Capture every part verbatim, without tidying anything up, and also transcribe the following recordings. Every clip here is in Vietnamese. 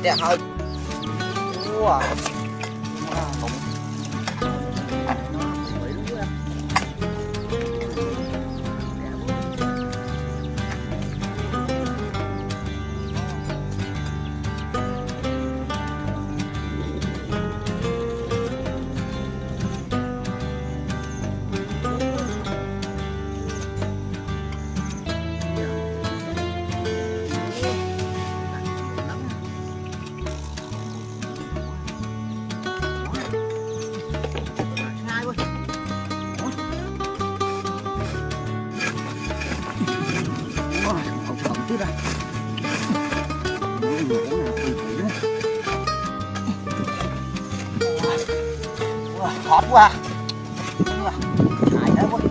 đẹp hơn. Wow. Hot quá. Hại đó quá.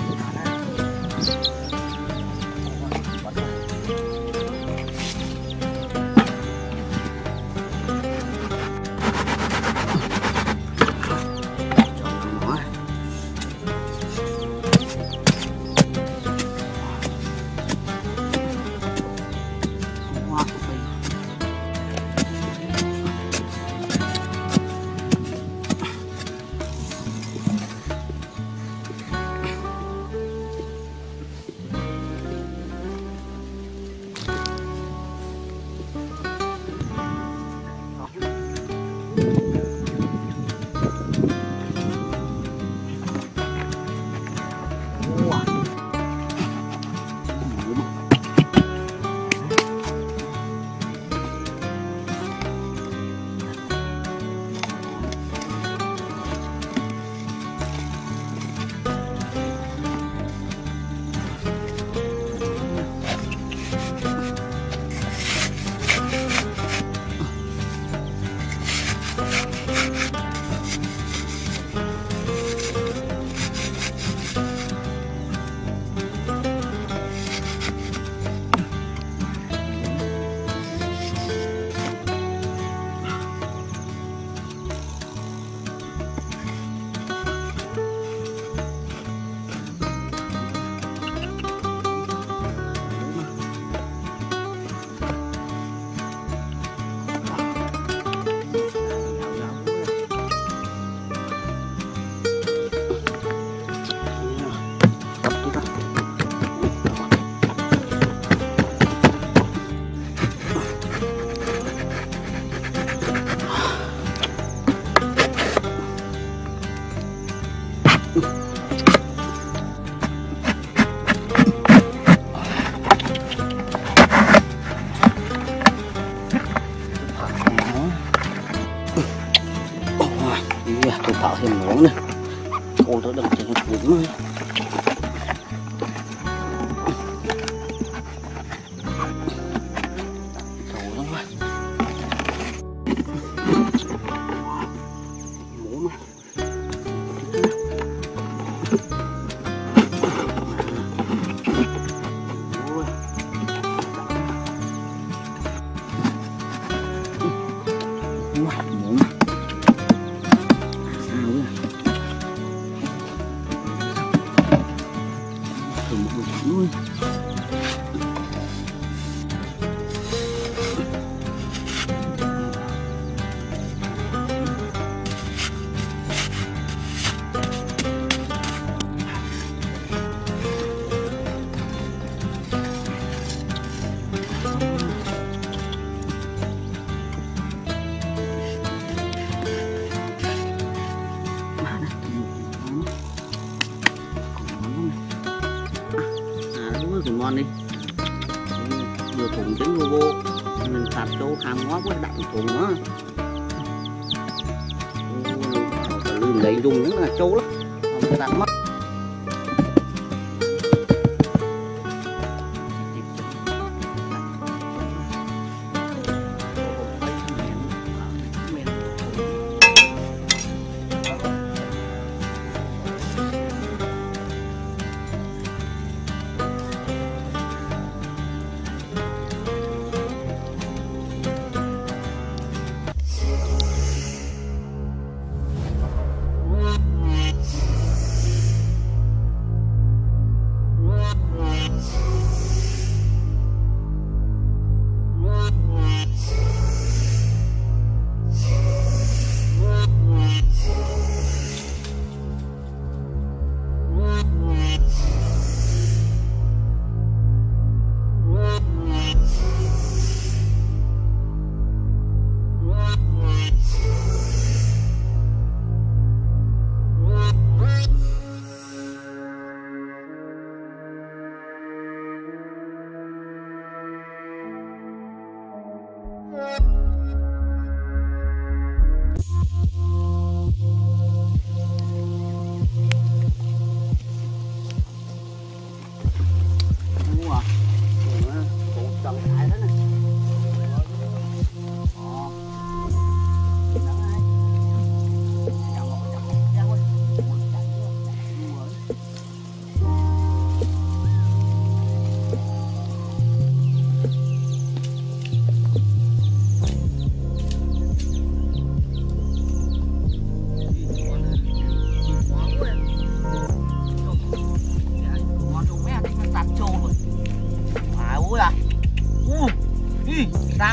Tôi tạo thêm nón này, cô tôi đừng chỉnh cuốn nữa. Luôn. Còn ngon đi, vừa thùng trứng vô vô mình sạp châu hàng hóa quá đặng thùng á, lươn đầy dùng những là châu lắm, không có đặt mất.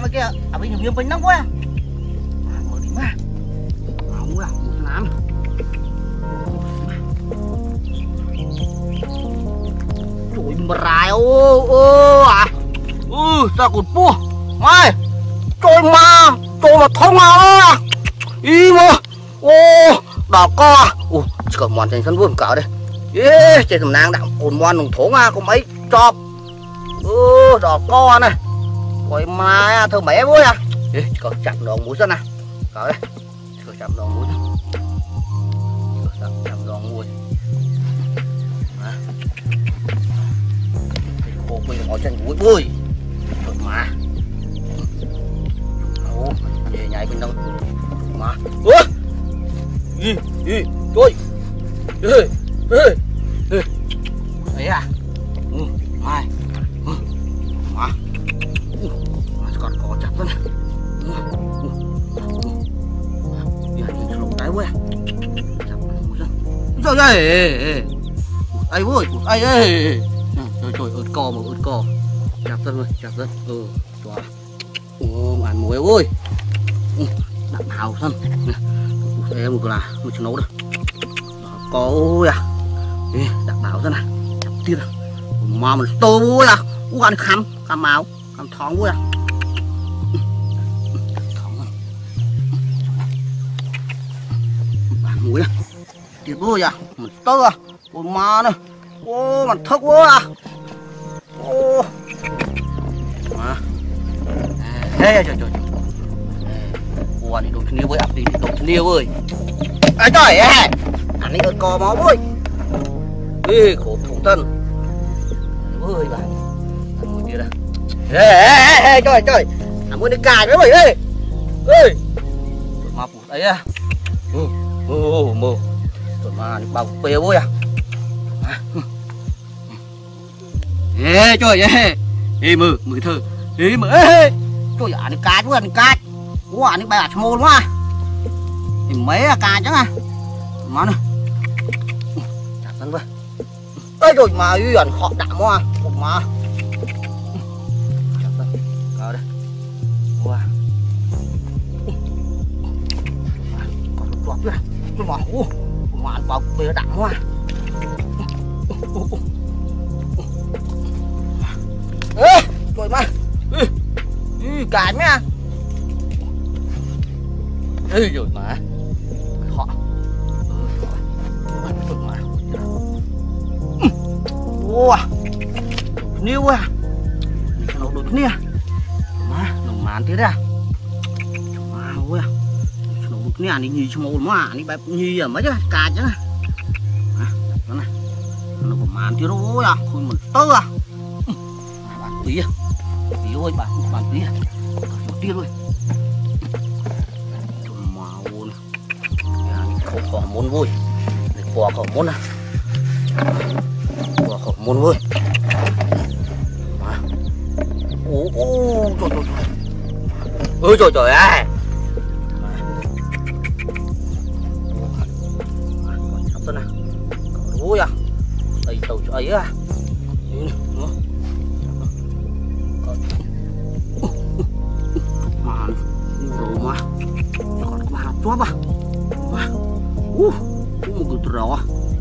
mà kia à bây giờ viêm bánh nóng quá mở đi mà không là một nám trời mà rài ô ô à ừ sao còn pua mai trời mà trời mà thông à ý mà ô đỏ co ô chỉ còn mòn thành sân vườn cỡ đây ê trên thầm nang đạo cồn mòn nồng thốn à có mấy chọp ừ đỏ co này rồi mà thơ mẹ vui à ê còn chặt đòn mũi ra nè cỡ đây còn chặt đòn mũi chặt đòn mũi cô bây giờ ngồi trên mũi vui rồi mà ô về nhảy bên đâu mà ủa gì gì tôi ê ê ê ấy à ừ mai ừ mà ừ còn có chặt nữa nè ừ giờ nhìn lỗ cái quá chặt rồi đây ai vui ai ơi trời trời ớt co mà ớt co chặt dân rồi chặt dân ừ trời ồ ăn muối ơi đạn hào thân em một là một nấu được có ôi à đạn hào thân này chặt tiết à mà mình tô ôi à u ăn khăm khăm máu khăm thóng ôi à ăn muối à tiết ôi à mình tô à ôi mà này ô mình thức quá à ô mà ê trời trời ủa đi đột nhiên với ập đi đột nhiên ơi ai trời ơi anh ấy co máu ơi ê khổ thủ thân ơi bạn anh muốn đi ra ê ê ê trời trời anh muốn đi cài nữa mày ơi ơi mà phụ ấy à ừ ừ mơ rồi mà đi bao bê ơi à ê trời ơi ê mơ mơ thơ ê mơ ê trời anh đi cài quá anh cài ủa anh bay à môn quá thì mấy à cà chứ à mà này chặt thân vậy đây rồi mà uy ẩn họ đạm quá mà chặt thân cờ đây wow còn một chọp nữa tôi mà u mà ăn vào bê đạm quá ê trời mà cài mấy à ê rồi mà họ mà wow níu à nó đột nia mà nó màn thế à mà ôi à nó đột nia này nhì cho mà này bài nhì à mấy chứ cà chứ này nó này nó có màn thế rồi à thôi mình tơ à bạn tí à tí ơi bạn bạn tí à một tia thôi khổ môn vui quả khổ môn à quả khổ môn vui ô ô trời trời trời ôi trời trời ơi sắp tới này ôi à đây tàu cho ấy à mà rồi mà còn có hạt chóp à uh, một cái trò,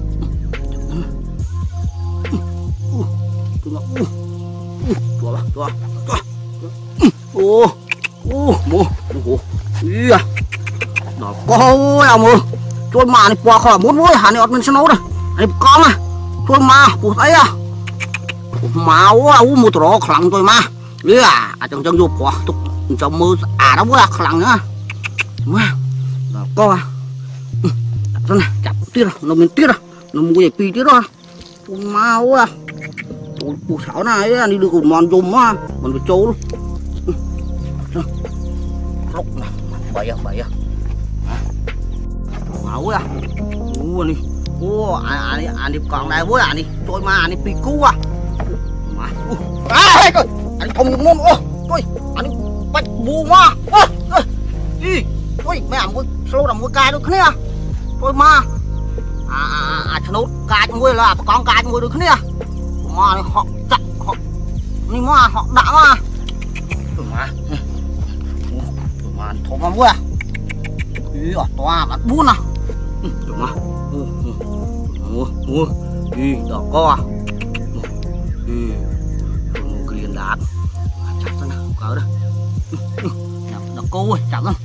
uh, tôi nói, uh, uh, trò, trò, trò, uh, uh, mua, mua, iya, đó có à mua, trôi mà này qua khỏi muốn muối, hà này ọt mình sẽ nấu đây, này con à, trôi mà, bụt ấy à, máu à, u một trò khẳng tôi mà, iya, à trong trong vô qua, tục trong mưa à đó quá khẳng nữa, mà, đó có à. Đó này, chặt tiết rồi, nó mình tiết rồi, nó mua gì pi tiết rồi, con mau à, bộ sáu này đi được cùng mòn dùng á, mình phải trâu luôn, lốc này, bảy à, bảy à, máu à, u này, u anh anh anh đi còn này với anh đi, trôi mà anh đi pi cú à, mà, à coi, anh không dùng môn, ô, coi, anh bắt bu mà, đi, coi mẹ ăn cái sâu làm cái cay được kia. Thôi mà à à à cho nó cài cho ngươi là con cài cho ngươi được nè mà họ chặt họ nhưng mà họ đã mà mà mà thổ mà vui à ý ở toa mà bún à đúng mà mua mua ý đỏ co à ý cái liền đá chặt ra nào cỡ đó đỏ co ơi chặt ra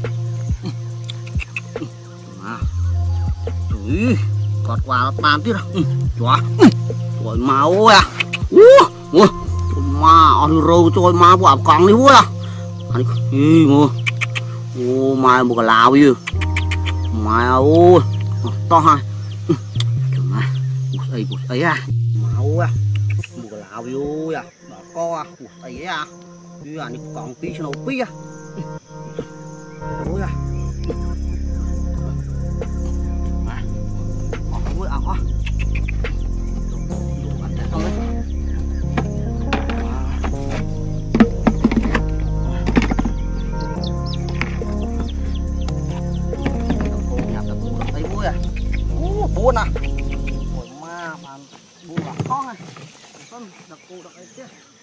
mà ý cọt qua bàn tiếp rồi chó trời máu à ủa mà ở râu trời mà bỏ con đi vui à ý mua ô mai một cái lào gì mai ôi to hai mà ấy ấy à máu à một cái lào vô à đỏ co à ấy à như là những con tí cho nó tí à ôi à ôi à quá buồn à, ôi ma mà buồn là con này, con đặc cô đặc ấy chứ.